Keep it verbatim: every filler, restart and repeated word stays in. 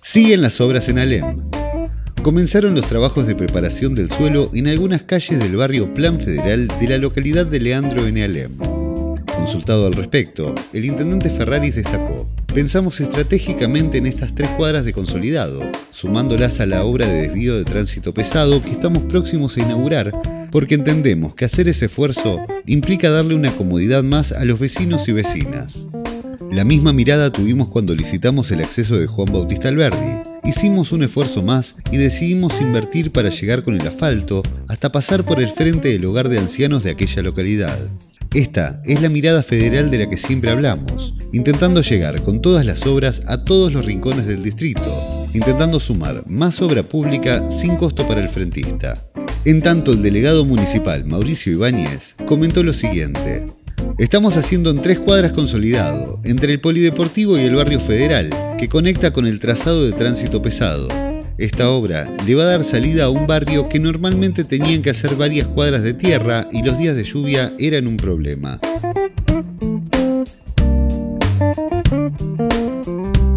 Siguen las obras en Alem. Comenzaron los trabajos de preparación del suelo en algunas calles del barrio Plan Federal de la localidad de Leandro en Alem. Consultado al respecto, el intendente Ferraris destacó: pensamos estratégicamente en estas tres cuadras de consolidado, sumándolas a la obra de desvío de tránsito pesado que estamos próximos a inaugurar, porque entendemos que hacer ese esfuerzo implica darle una comodidad más a los vecinos y vecinas. La misma mirada tuvimos cuando licitamos el acceso de Juan Bautista Alberdi. Hicimos un esfuerzo más y decidimos invertir para llegar con el asfalto hasta pasar por el frente del hogar de ancianos de aquella localidad. Esta es la mirada federal de la que siempre hablamos, intentando llegar con todas las obras a todos los rincones del distrito, intentando sumar más obra pública sin costo para el frentista. En tanto, el delegado municipal Mauricio Ibáñez comentó lo siguiente: estamos haciendo en tres cuadras consolidado, entre el Polideportivo y el barrio Federal, que conecta con el trazado de tránsito pesado. Esta obra le va a dar salida a un barrio que normalmente tenían que hacer varias cuadras de tierra y los días de lluvia eran un problema.